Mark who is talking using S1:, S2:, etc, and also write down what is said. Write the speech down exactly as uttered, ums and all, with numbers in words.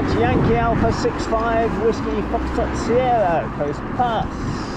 S1: That's Yankee Alpha six five Whiskey Foxtrot Sierra, Coast Pass.